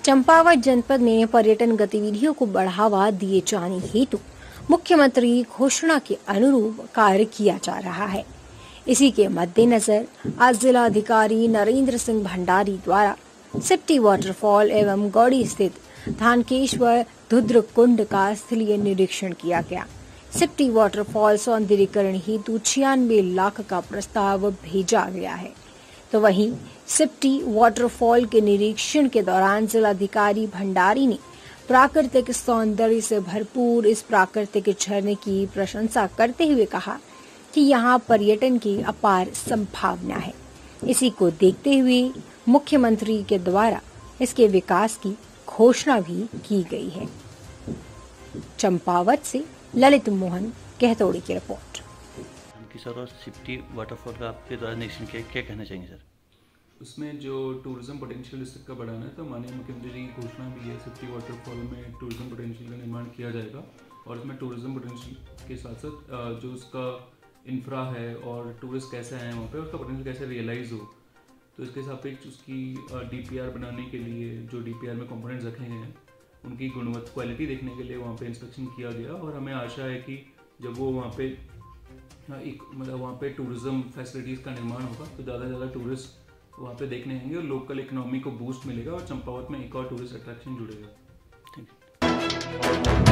चंपावत जनपद में पर्यटन गतिविधियों को बढ़ावा दिए जाने हेतु मुख्यमंत्री घोषणा के अनुरूप कार्य किया जा रहा है। इसी के मद्देनजर आज जिलाधिकारी नरेंद्र सिंह भंडारी द्वारा सिप्टी वाटरफॉल एवं गौड़ी स्थित धानकेश्वर धुद्र कुंड का स्थलीय निरीक्षण किया गया। सिप्टी वाटरफॉल सौंदर्यीकरण हेतु 96 लाख का प्रस्ताव भेजा गया है। तो वहीं सिप्टी वाटरफॉल के निरीक्षण के दौरान जिलाधिकारी भंडारी ने प्राकृतिक सौंदर्य से भरपूर इस प्राकृतिक झरने की प्रशंसा करते हुए कहा कि यहाँ पर्यटन की अपार संभावना है। इसी को देखते हुए मुख्यमंत्री के द्वारा इसके विकास की घोषणा भी की गई है। चंपावत से ललित मोहन कहतोड़ी की रिपोर्ट। सर, और सिप्टी वाटरफॉल का आपके द्वारा निरीक्षण किया, क्या कहना चाहेंगे सर? उसमें जो टूरिज्म पोटेंशियल डिस्ट्रिक्ट का बढ़ाना है, तो माननीय मुख्यमंत्री जी की घोषणा भी है। सिप्टी वाटरफॉल में टूरिज्म पोटेंशियल का निर्माण किया जाएगा और इसमें टूरिज्म पोटेंशियल के साथ साथ जो उसका इंफ्रा है और टूरिस्ट कैसे आए वहाँ पे, उसका पोटेंशियल कैसे रियलाइज़ हो, तो इसके सापेक्ष उसकी DPR बनाने के लिए जो DPR में कंपोनेंट्स रखे गए हैं उनकी गुणवत्ता क्वालिटी देखने के लिए वहाँ पे इंस्पेक्शन किया गया। और हमें आशा है कि जब वो वहाँ पे वहाँ पे टूरिज्म फैसिलिटीज़ का निर्माण होगा तो ज़्यादा से ज़्यादा टूरिस्ट वहाँ पे देखने आएंगे और लोकल इकोनॉमी को बूस्ट मिलेगा और चंपावत में एक और टूरिस्ट अट्रैक्शन जुड़ेगा। Thank you.